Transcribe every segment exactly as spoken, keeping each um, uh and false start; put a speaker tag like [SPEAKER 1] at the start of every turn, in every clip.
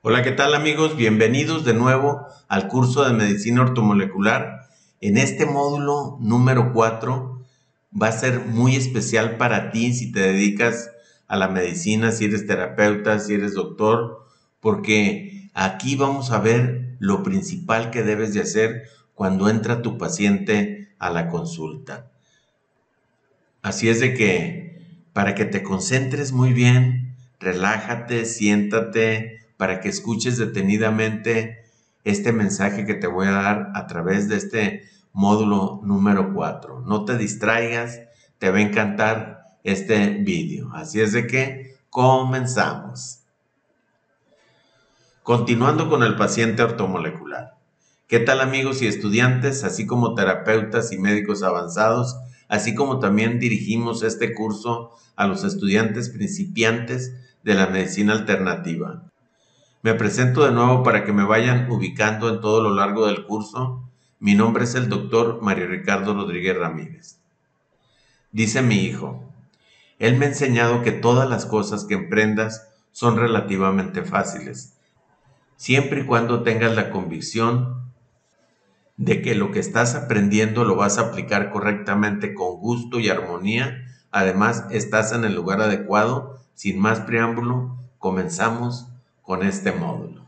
[SPEAKER 1] Hola, ¿qué tal amigos? Bienvenidos de nuevo al curso de Medicina Ortomolecular. En este módulo número cuatro va a ser muy especial para ti si te dedicas a la medicina, si eres terapeuta, si eres doctor, porque aquí vamos a ver lo principal que debes de hacer cuando entra tu paciente a la consulta. Así es de que para que te concentres muy bien, relájate, siéntate, para que escuches detenidamente este mensaje que te voy a dar a través de este módulo número cuatro. No te distraigas, te va a encantar este vídeo. Así es de que comenzamos. Continuando con el paciente ortomolecular. ¿Qué tal amigos y estudiantes, así como terapeutas y médicos avanzados, así como también dirigimos este curso a los estudiantes principiantes de la medicina alternativa? Me presento de nuevo para que me vayan ubicando en todo lo largo del curso. Mi nombre es el doctor Mario Ricardo Rodríguez Ramírez. Dice mi hijo, él me ha enseñado que todas las cosas que emprendas son relativamente fáciles, siempre y cuando tengas la convicción de que lo que estás aprendiendo lo vas a aplicar correctamente con gusto y armonía. Además, estás en el lugar adecuado. Sin más preámbulo, comenzamos con este módulo.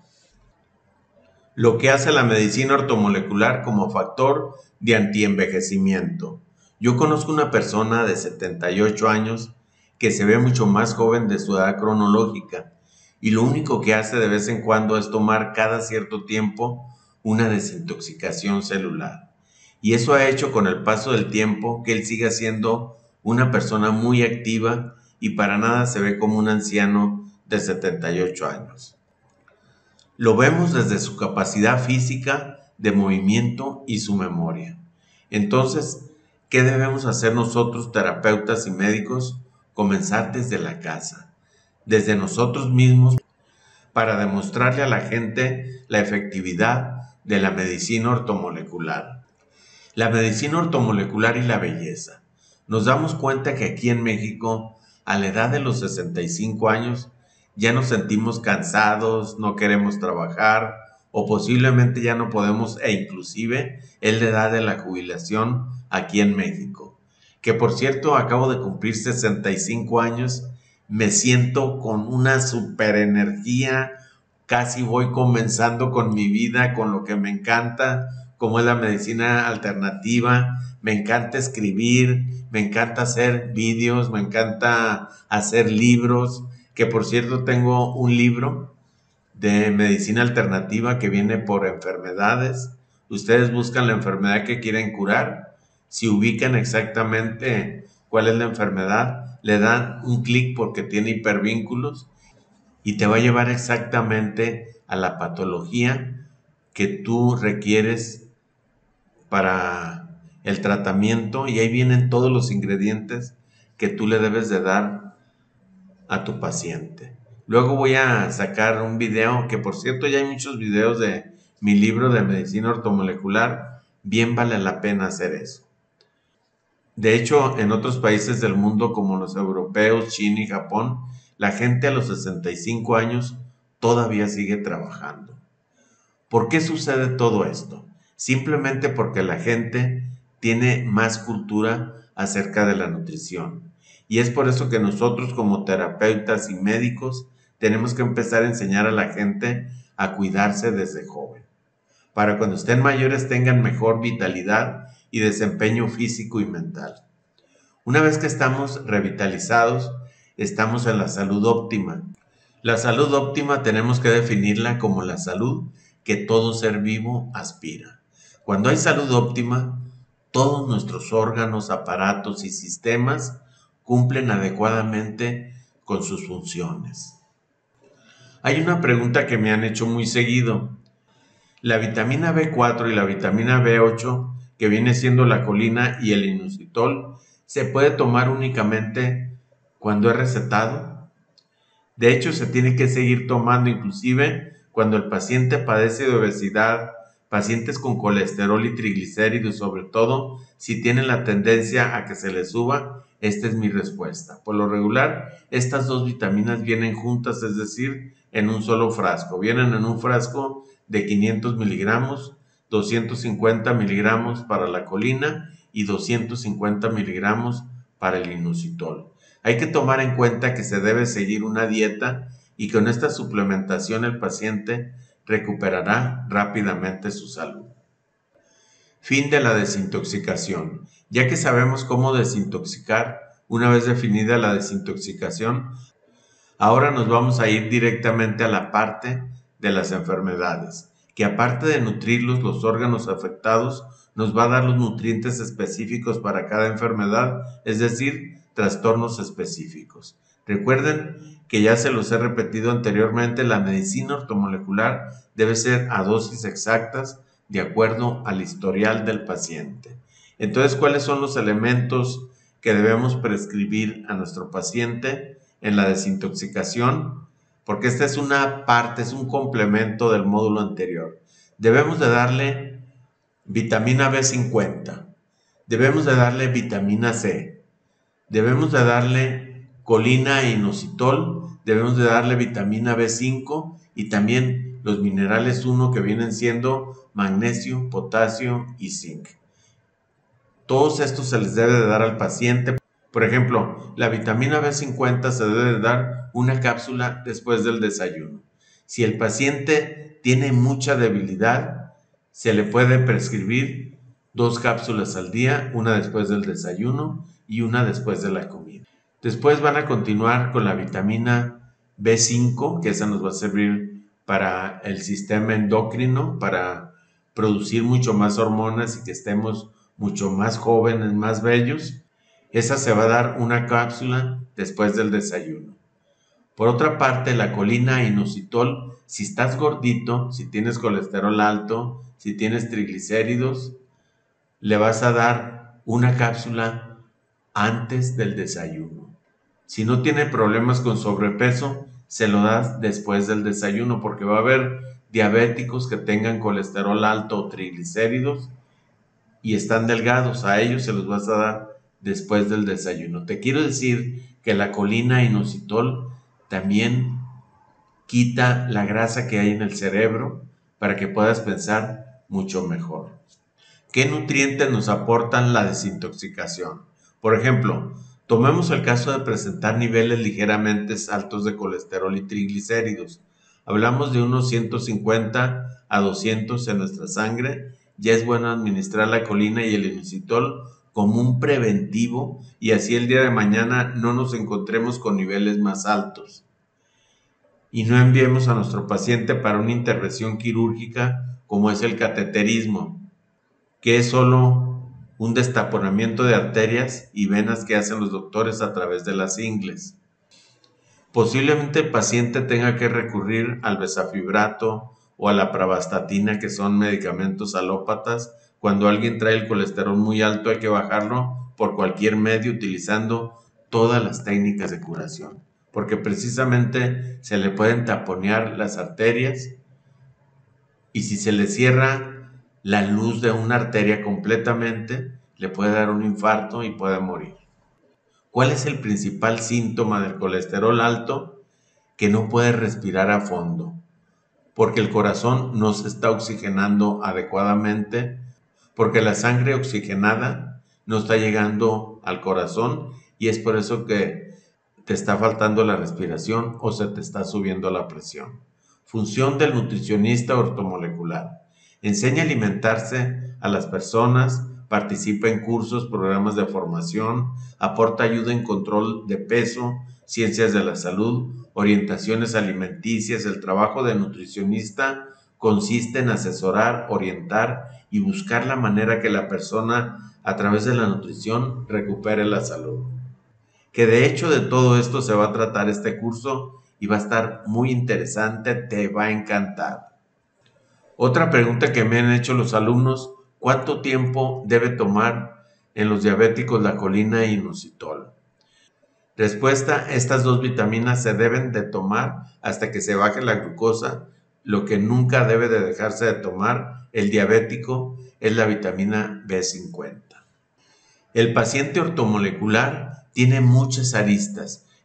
[SPEAKER 1] Lo que hace la medicina ortomolecular como factor de antienvejecimiento. Yo conozco una persona de setenta y ocho años que se ve mucho más joven de su edad cronológica y lo único que hace de vez en cuando es tomar cada cierto tiempo una desintoxicación celular. Y eso ha hecho con el paso del tiempo que él siga siendo una persona muy activa y para nada se ve como un anciano de setenta y ocho años. Lo vemos desde su capacidad física de movimiento y su memoria. Entonces, ¿qué debemos hacer nosotros, terapeutas y médicos? Comenzar desde la casa, desde nosotros mismos, para demostrarle a la gente la efectividad de la medicina ortomolecular. La medicina ortomolecular y la belleza. Nos damos cuenta que aquí en México, a la edad de los sesenta y cinco años, ya nos sentimos cansados, no queremos trabajar o posiblemente ya no podemos e inclusive es la edad de la jubilación aquí en México. Que por cierto, acabo de cumplir sesenta y cinco años, me siento con una super energía, casi voy comenzando con mi vida, con lo que me encanta, como es la medicina alternativa. Me encanta escribir, me encanta hacer vídeos, me encanta hacer libros, que por cierto tengo un libro de medicina alternativa que viene por enfermedades. Ustedes buscan la enfermedad que quieren curar, si ubican exactamente cuál es la enfermedad, le dan un clic porque tiene hipervínculos y te va a llevar exactamente a la patología que tú requieres para el tratamiento y ahí vienen todos los ingredientes que tú le debes de dar a tu paciente. Luego voy a sacar un video, que por cierto ya hay muchos videos de mi libro de medicina ortomolecular, bien vale la pena hacer eso. De hecho, en otros países del mundo como los europeos, China y Japón, la gente a los sesenta y cinco años todavía sigue trabajando. ¿Por qué sucede todo esto? Simplemente porque la gente tiene más cultura acerca de la nutrición. Y es por eso que nosotros como terapeutas y médicos tenemos que empezar a enseñar a la gente a cuidarse desde joven, para cuando estén mayores tengan mejor vitalidad y desempeño físico y mental. Una vez que estamos revitalizados, estamos en la salud óptima. La salud óptima tenemos que definirla como la salud que todo ser vivo aspira. Cuando hay salud óptima, todos nuestros órganos, aparatos y sistemas cumplen adecuadamente con sus funciones. Hay una pregunta que me han hecho muy seguido. La vitamina B cuatro y la vitamina B ocho, que viene siendo la colina y el inositol, ¿se puede tomar únicamente cuando es recetado? De hecho, se tiene que seguir tomando inclusive cuando el paciente padece de obesidad, pacientes con colesterol y triglicéridos, sobre todo si tienen la tendencia a que se les suba. Esta es mi respuesta. Por lo regular, estas dos vitaminas vienen juntas, es decir, en un solo frasco. Vienen en un frasco de quinientos miligramos, doscientos cincuenta miligramos para la colina y doscientos cincuenta miligramos para el inositol. Hay que tomar en cuenta que se debe seguir una dieta y con esta suplementación el paciente recuperará rápidamente su salud. Fin de la desintoxicación. Ya que sabemos cómo desintoxicar, una vez definida la desintoxicación, ahora nos vamos a ir directamente a la parte de las enfermedades, que aparte de nutrirlos los órganos afectados, nos va a dar los nutrientes específicos para cada enfermedad, es decir, trastornos específicos. Recuerden que ya se los he repetido anteriormente, la medicina ortomolecular debe ser a dosis exactas de acuerdo al historial del paciente. Entonces, ¿cuáles son los elementos que debemos prescribir a nuestro paciente en la desintoxicación? Porque esta es una parte, es un complemento del módulo anterior. Debemos de darle vitamina B cincuenta, debemos de darle vitamina C, debemos de darle colina e inositol, debemos de darle vitamina B cinco y también los minerales uno que vienen siendo magnesio, potasio y zinc. Todos estos se les debe de dar al paciente. Por ejemplo, la vitamina B cincuenta se debe de dar una cápsula después del desayuno. Si el paciente tiene mucha debilidad, se le puede prescribir dos cápsulas al día, una después del desayuno y una después de la comida. Después van a continuar con la vitamina B cinco, que esa nos va a servir para el sistema endocrino, para producir mucho más hormonas y que estemos mucho más jóvenes, más bellos. Esa se va a dar una cápsula después del desayuno. Por otra parte, la colina e inositol, si estás gordito, si tienes colesterol alto, si tienes triglicéridos, le vas a dar una cápsula antes del desayuno. Si no tiene problemas con sobrepeso, se lo das después del desayuno, porque va a haber diabéticos que tengan colesterol alto o triglicéridos y están delgados, a ellos se los vas a dar después del desayuno. Te quiero decir que la colina inositol también quita la grasa que hay en el cerebro para que puedas pensar mucho mejor. ¿Qué nutrientes nos aportan la desintoxicación? Por ejemplo, tomemos el caso de presentar niveles ligeramente altos de colesterol y triglicéridos. Hablamos de unos ciento cincuenta a doscientos en nuestra sangre. Ya es bueno administrar la colina y el inositol como un preventivo y así el día de mañana no nos encontremos con niveles más altos. Y no enviemos a nuestro paciente para una intervención quirúrgica como es el cateterismo, que es solo un destaponamiento de arterias y venas que hacen los doctores a través de las ingles. Posiblemente el paciente tenga que recurrir al bezafibrato o a la pravastatina, que son medicamentos alópatas. Cuando alguien trae el colesterol muy alto hay que bajarlo por cualquier medio utilizando todas las técnicas de curación, porque precisamente se le pueden taponear las arterias y si se le cierra la luz de una arteria completamente, le puede dar un infarto y puede morir. ¿Cuál es el principal síntoma del colesterol alto? Que no puede respirar a fondo, porque el corazón no se está oxigenando adecuadamente, porque la sangre oxigenada no está llegando al corazón y es por eso que te está faltando la respiración o se te está subiendo la presión. Función del nutricionista ortomolecular. Enseña a alimentarse a las personas, participa en cursos, programas de formación, aporta ayuda en control de peso, ciencias de la salud, orientaciones alimenticias. El trabajo de nutricionista consiste en asesorar, orientar y buscar la manera que la persona a través de la nutrición recupere la salud. Que de hecho de todo esto se va a tratar este curso y va a estar muy interesante, te va a encantar. Otra pregunta que me han hecho los alumnos: ¿cuánto tiempo debe tomar en los diabéticos la colina e inositol? Respuesta: estas dos vitaminas se deben de tomar hasta que se baje la glucosa. Lo que nunca debe de dejarse de tomar el diabético es la vitamina B cincuenta. El paciente ortomolecular tiene muchas aristas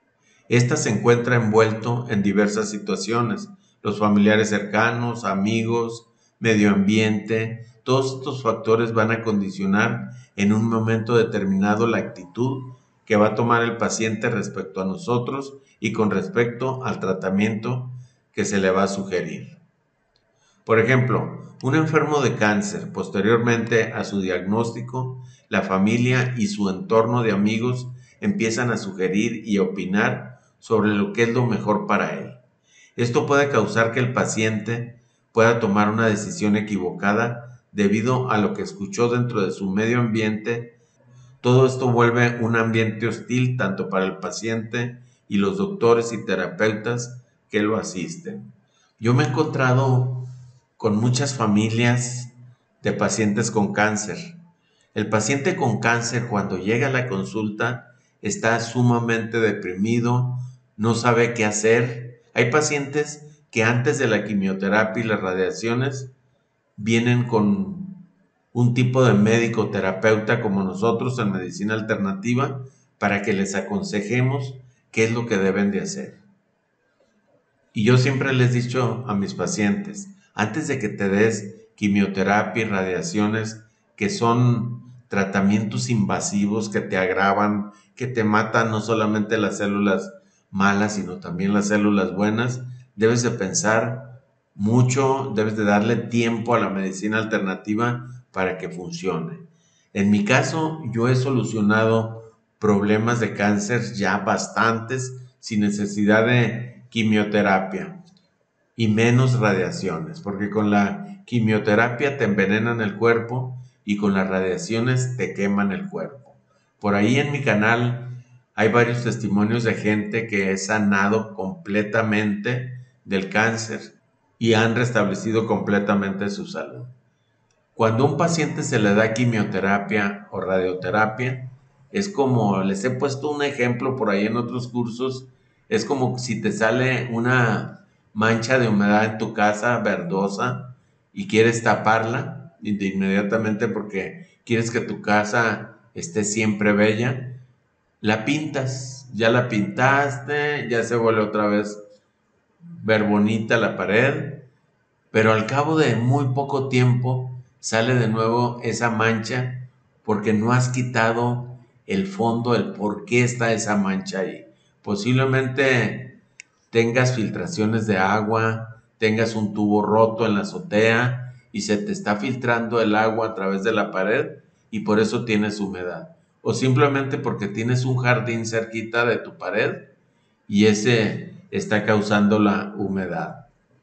[SPEAKER 1] Esta se encuentra envuelto en diversas situaciones, los familiares cercanos, amigos, medio ambiente, todos estos factores van a condicionar en un momento determinado la actitud que va a tomar el paciente respecto a nosotros y con respecto al tratamiento que se le va a sugerir. Por ejemplo, un enfermo de cáncer, posteriormente a su diagnóstico, la familia y su entorno de amigos empiezan a sugerir y opinar sobre lo que es lo mejor para él. Esto puede causar que el paciente pueda tomar una decisión equivocada debido a lo que escuchó dentro de su medio ambiente. Todo esto vuelve un ambiente hostil tanto para el paciente y los doctores y terapeutas que lo asisten. Yo me he encontrado con muchas familias de pacientes con cáncer. El paciente con cáncer cuando llega a la consulta está sumamente deprimido, no sabe qué hacer. Hay pacientes que antes de la quimioterapia y las radiaciones vienen con un tipo de médico terapeuta como nosotros en medicina alternativa para que les aconsejemos qué es lo que deben de hacer. Y yo siempre les he dicho a mis pacientes, antes de que te des quimioterapia y radiaciones, que son tratamientos invasivos que te agravan, que te matan no solamente las células malas, sino también las células buenas, debes de pensar mucho, debes de darle tiempo a la medicina alternativa para que funcione. En mi caso, yo he solucionado problemas de cáncer ya bastantes sin necesidad de quimioterapia y menos radiaciones, porque con la quimioterapia te envenenan el cuerpo y con las radiaciones te queman el cuerpo. Por ahí en mi canal hay varios testimonios de gente que es sanado completamente del cáncer y han restablecido completamente su salud. Cuando a un paciente se le da quimioterapia o radioterapia, es como, les he puesto un ejemplo por ahí en otros cursos, es como si te sale una mancha de humedad en tu casa verdosa y quieres taparla de inmediatamente porque quieres que tu casa esté siempre bella, la pintas, ya la pintaste, ya se vuelve otra vez ver bonita la pared, pero al cabo de muy poco tiempo sale de nuevo esa mancha porque no has quitado el fondo, el por qué está esa mancha ahí. Posiblemente tengas filtraciones de agua, tengas un tubo roto en la azotea y se te está filtrando el agua a través de la pared y por eso tienes humedad. O simplemente porque tienes un jardín cerquita de tu pared y ese está causando la humedad.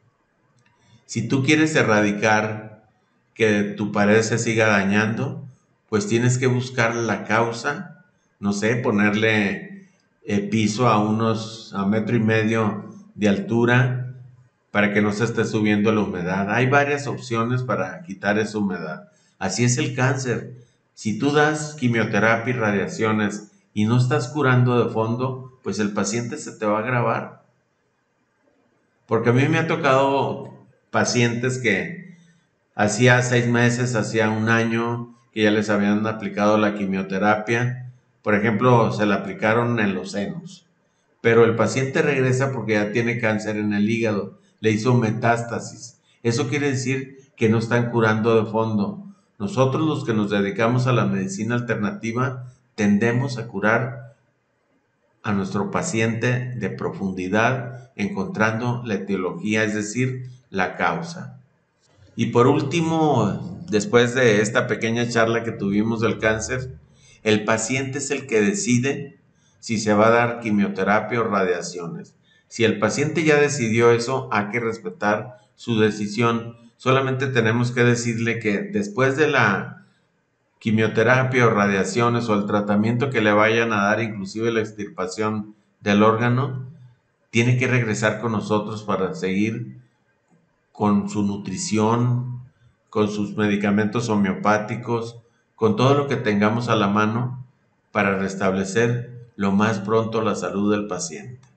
[SPEAKER 1] Si tú quieres erradicar que tu pared se siga dañando, pues tienes que buscar la causa, no sé, ponerle eh, piso a unos, a metro y medio de altura para que no se esté subiendo la humedad. Hay varias opciones para quitar esa humedad. Así es el cáncer. Si tú das quimioterapia y radiaciones y no estás curando de fondo, pues el paciente se te va a agravar. Porque a mí me ha tocado pacientes que hacía seis meses, hacía un año que ya les habían aplicado la quimioterapia. Por ejemplo, se la aplicaron en los senos. Pero el paciente regresa porque ya tiene cáncer en el hígado, le hizo metástasis. Eso quiere decir que no están curando de fondo. Nosotros los que nos dedicamos a la medicina alternativa tendemos a curar a nuestro paciente de profundidad, encontrando la etiología, es decir, la causa. Y por último, después de esta pequeña charla que tuvimos del cáncer, el paciente es el que decide si se va a dar quimioterapia o radiaciones. Si el paciente ya decidió eso, hay que respetar su decisión. Solamente tenemos que decirle que después de la quimioterapia o radiaciones o el tratamiento que le vayan a dar, inclusive la extirpación del órgano, tiene que regresar con nosotros para seguir con su nutrición, con sus medicamentos homeopáticos, con todo lo que tengamos a la mano para restablecer lo más pronto la salud del paciente.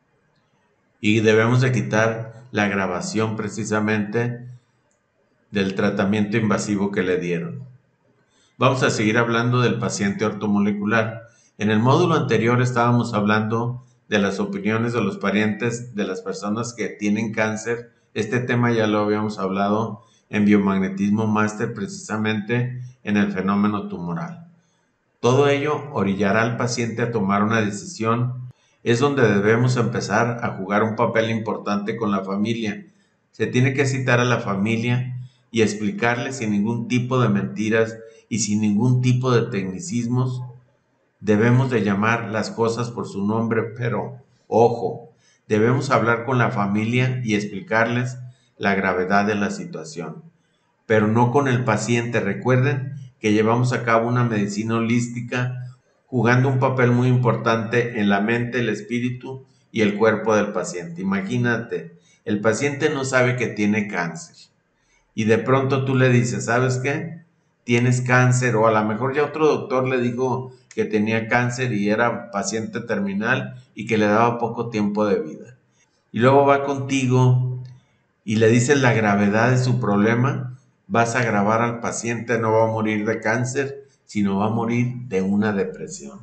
[SPEAKER 1] Y debemos de quitar la agravación precisamente del tratamiento invasivo que le dieron. Vamos a seguir hablando del paciente ortomolecular. En el módulo anterior estábamos hablando de las opiniones de los parientes de las personas que tienen cáncer. Este tema ya lo habíamos hablado en Biomagnetismo Máster, precisamente en el fenómeno tumoral. Todo ello orillará al paciente a tomar una decisión. Es donde debemos empezar a jugar un papel importante con la familia. Se tiene que citar a la familia y explicarle sin ningún tipo de mentiras y sin ningún tipo de tecnicismos. Debemos de llamar las cosas por su nombre, pero ojo, debemos hablar con la familia y explicarles la gravedad de la situación, pero no con el paciente. Recuerden que llevamos a cabo una medicina holística, jugando un papel muy importante en la mente, el espíritu y el cuerpo del paciente. Imagínate, el paciente no sabe que tiene cáncer y de pronto tú le dices, ¿sabes qué? Tienes cáncer, o a lo mejor ya otro doctor le dijo que tenía cáncer y era paciente terminal y que le daba poco tiempo de vida. Y luego va contigo y le dices la gravedad de su problema. Vas a agravar al paciente, no va a morir de cáncer, sino va a morir de una depresión.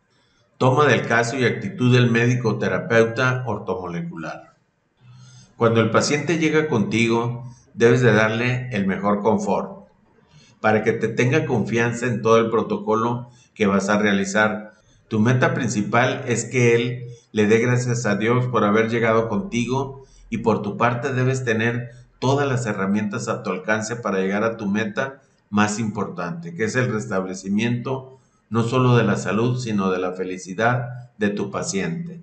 [SPEAKER 1] Toma del caso y actitud del médico terapeuta ortomolecular. Cuando el paciente llega contigo, debes de darle el mejor confort, para que te tenga confianza en todo el protocolo que vas a realizar. Tu meta principal es que él le dé gracias a Dios por haber llegado contigo, y por tu parte debes tener todas las herramientas a tu alcance para llegar a tu meta más importante, que es el restablecimiento no solo de la salud, sino de la felicidad de tu paciente.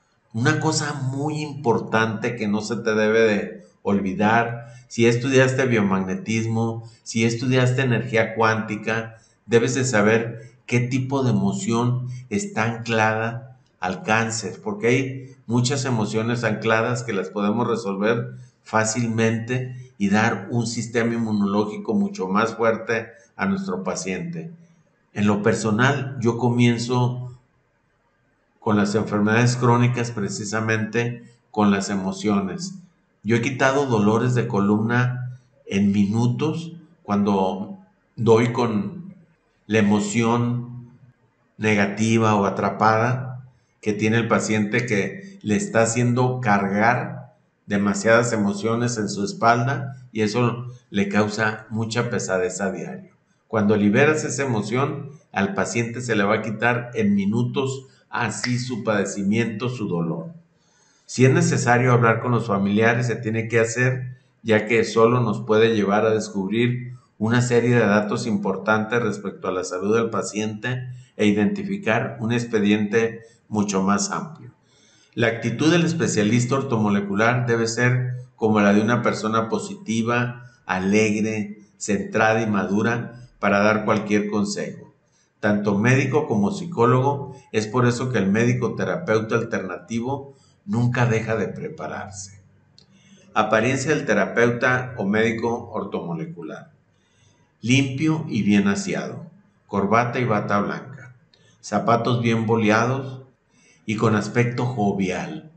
[SPEAKER 1] Una cosa muy importante que no se te debe de olvidar: si estudiaste biomagnetismo, si estudiaste energía cuántica, debes de saber qué tipo de emoción está anclada al cáncer, porque hay muchas emociones ancladas que las podemos resolver fácilmente y dar un sistema inmunológico mucho más fuerte a nuestro paciente. En lo personal, yo comienzo con las enfermedades crónicas precisamente con las emociones. Yo he quitado dolores de columna en minutos cuando doy con la emoción negativa o atrapada que tiene el paciente, que le está haciendo cargar demasiadas emociones en su espalda, y eso le causa mucha pesadez a diario. Cuando liberas esa emoción, al paciente se le va a quitar en minutos así su padecimiento, su dolor. Si es necesario hablar con los familiares, se tiene que hacer, ya que solo nos puede llevar a descubrir una serie de datos importantes respecto a la salud del paciente e identificar un expediente mucho más amplio. La actitud del especialista ortomolecular debe ser como la de una persona positiva, alegre, centrada y madura para dar cualquier consejo, tanto médico como psicólogo. Es por eso que el médico terapeuta alternativo nunca deja de prepararse. Apariencia del terapeuta o médico ortomolecular: limpio y bien aseado, corbata y bata blanca, zapatos bien boleados y con aspecto jovial.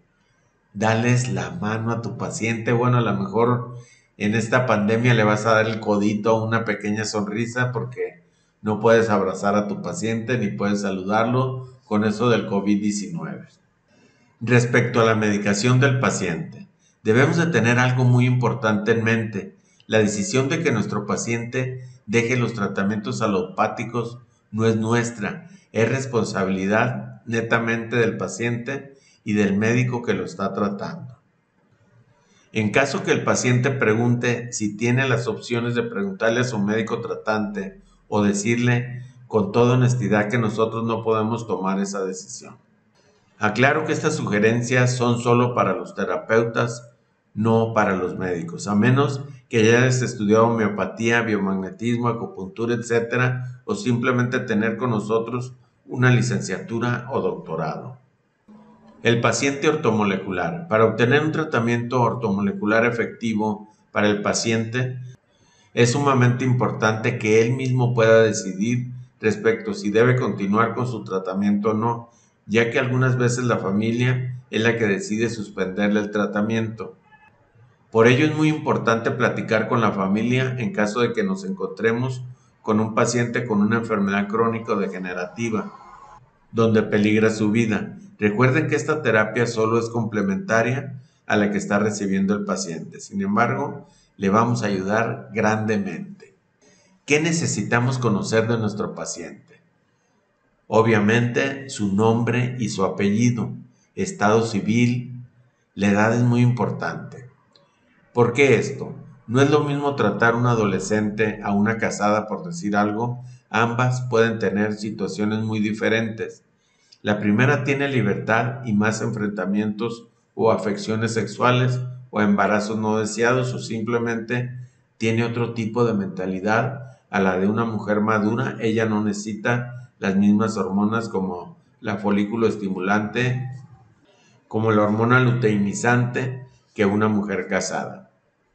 [SPEAKER 1] Dales la mano a tu paciente. Bueno, a lo mejor en esta pandemia le vas a dar el codito, una pequeña sonrisa, porque no puedes abrazar a tu paciente ni puedes saludarlo con eso del COVID diecinueve. Respecto a la medicación del paciente, debemos de tener algo muy importante en mente. La decisión de que nuestro paciente deje los tratamientos alopáticos no es nuestra, es responsabilidad netamente del paciente y del médico que lo está tratando. En caso que el paciente pregunte, si tiene las opciones de preguntarle a su médico tratante o decirle con toda honestidad que nosotros no podemos tomar esa decisión. Aclaro que estas sugerencias son solo para los terapeutas, no para los médicos, a menos que hayas estudiado homeopatía, biomagnetismo, acupuntura, etcétera, o simplemente tener con nosotros una licenciatura o doctorado. El paciente ortomolecular. Para obtener un tratamiento ortomolecular efectivo para el paciente, es sumamente importante que él mismo pueda decidir respecto si debe continuar con su tratamiento o no, ya que algunas veces la familia es la que decide suspenderle el tratamiento. Por ello es muy importante platicar con la familia en caso de que nos encontremos con un paciente con una enfermedad crónica o degenerativa, donde peligra su vida. Recuerden que esta terapia solo es complementaria a la que está recibiendo el paciente. Sin embargo, le vamos a ayudar grandemente. ¿Qué necesitamos conocer de nuestro paciente? Obviamente, su nombre y su apellido, estado civil, la edad es muy importante. ¿Por qué esto? No es lo mismo tratar a un adolescente a una casada, por decir algo. Ambas pueden tener situaciones muy diferentes. La primera tiene libertad y más enfrentamientos o afecciones sexuales o embarazos no deseados, o simplemente tiene otro tipo de mentalidad a la de una mujer madura. Ella no necesita las mismas hormonas como la folículo estimulante, como la hormona luteinizante que una mujer casada.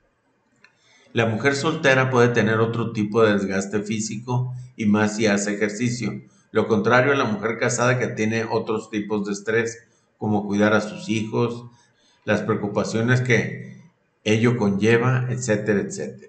[SPEAKER 1] La mujer soltera puede tener otro tipo de desgaste físico y más si hace ejercicio. Lo contrario a la mujer casada, que tiene otros tipos de estrés, como cuidar a sus hijos, las preocupaciones que ello conlleva, etcétera, etcétera.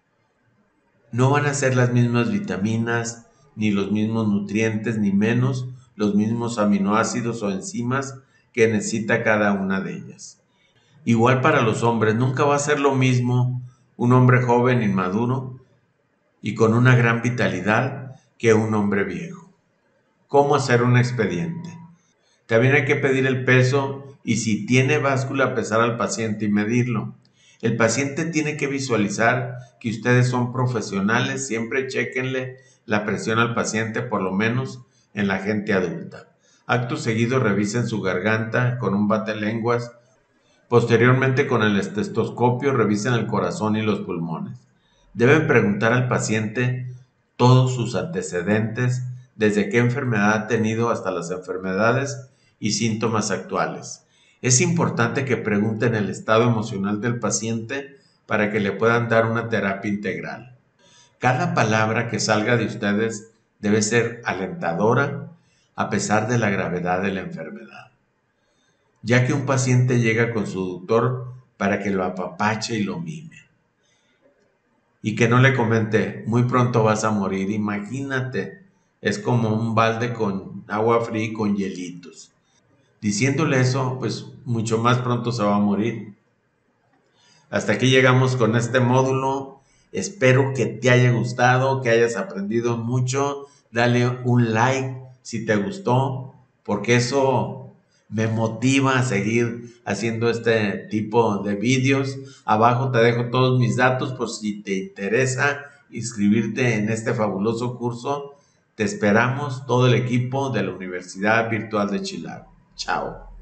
[SPEAKER 1] No van a ser las mismas vitaminas, ni los mismos nutrientes, ni menos los mismos aminoácidos o enzimas que necesita cada una de ellas. Igual para los hombres, nunca va a ser lo mismo un hombre joven, inmaduro y con una gran vitalidad que un hombre viejo. ¿Cómo hacer un expediente? También hay que pedir el peso y, si tiene báscula, pesar al paciente y medirlo. El paciente tiene que visualizar que ustedes son profesionales. Siempre chéquenle la presión al paciente, por lo menos en la gente adulta. Acto seguido, revisen su garganta con un batelenguas. Posteriormente, con el estetoscopio, revisen el corazón y los pulmones. Deben preguntar al paciente todos sus antecedentes, desde qué enfermedad ha tenido hasta las enfermedades y síntomas actuales. Es importante que pregunten el estado emocional del paciente para que le puedan dar una terapia integral. Cada palabra que salga de ustedes debe ser alentadora a pesar de la gravedad de la enfermedad, ya que un paciente llega con su doctor para que lo apapache y lo mime. Y que no le comente, muy pronto vas a morir. Imagínate, es como un balde con agua fría y con hielitos. Diciéndole eso, pues mucho más pronto se va a morir. Hasta aquí llegamos con este módulo. Espero que te haya gustado, que hayas aprendido mucho. Dale un like si te gustó, porque eso me motiva a seguir haciendo este tipo de vídeos. Abajo te dejo todos mis datos por si te interesa inscribirte en este fabuloso curso. Te esperamos, todo el equipo de la Universidad Virtual de Chilavo. Chao.